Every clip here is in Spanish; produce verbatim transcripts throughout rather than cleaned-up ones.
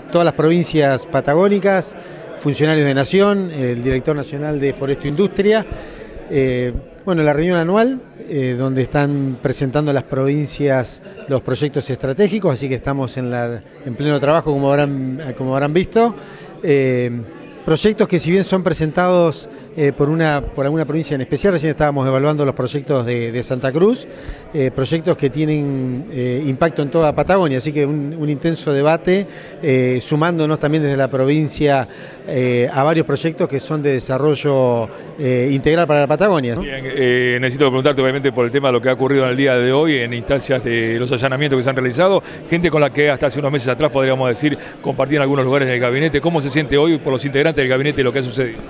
todas las provincias patagónicas, funcionarios de Nación, el director nacional de Foresto e Industria. Eh, bueno, la reunión anual, eh, donde están presentando las provincias los proyectos estratégicos, así que estamos en, la, en pleno trabajo, como habrán, como habrán visto. Eh, proyectos que, si bien son presentados eh, por, una, por alguna provincia en especial, recién estábamos evaluando los proyectos de, de Santa Cruz, eh, proyectos que tienen eh, impacto en toda Patagonia, así que un, un intenso debate, eh, sumándonos también desde la provincia eh, a varios proyectos que son de desarrollo eh, integral para la Patagonia, ¿no? Bien, eh, necesito preguntarte obviamente por el tema de lo que ha ocurrido en el día de hoy en instancias de los allanamientos que se han realizado, gente con la que hasta hace unos meses atrás podríamos decir compartir en algunos lugares del gabinete. ¿Cómo se siente hoy por los integrantes del gabinete lo que ha sucedido?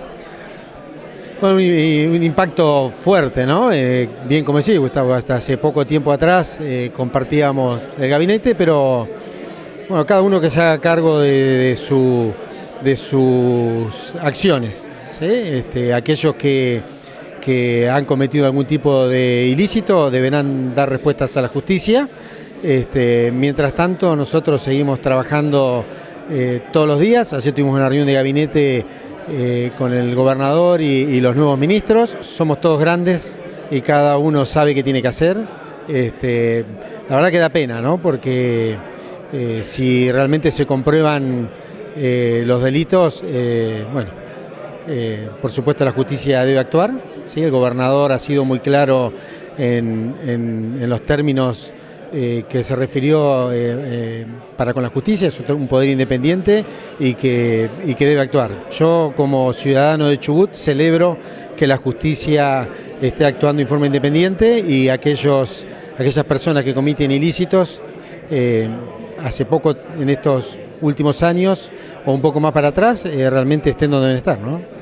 Bueno, un, un impacto fuerte, ¿no? Eh, bien, como decía Gustavo, hasta hace poco tiempo atrás eh, compartíamos el gabinete, pero bueno, cada uno que se haga cargo de, de, su, de sus acciones, ¿sí? Este, aquellos que, que han cometido algún tipo de ilícito deberán dar respuestas a la justicia. Este, mientras tanto, nosotros seguimos trabajando eh, todos los días. Ayer tuvimos una reunión de gabinete Eh, con el gobernador y, y los nuevos ministros. Somos todos grandes y cada uno sabe qué tiene que hacer. Este, la verdad que da pena, ¿no? Porque eh, si realmente se comprueban eh, los delitos, eh, bueno, eh, por supuesto la justicia debe actuar, ¿sí? El gobernador ha sido muy claro en, en, en los términos Eh, que se refirió eh, eh, para con la justicia, es un poder independiente y que, y que debe actuar. Yo, como ciudadano de Chubut, celebro que la justicia esté actuando en forma independiente y aquellos, aquellas personas que comiten ilícitos, eh, hace poco, en estos últimos años o un poco más para atrás, eh, realmente estén donde deben estar, ¿no?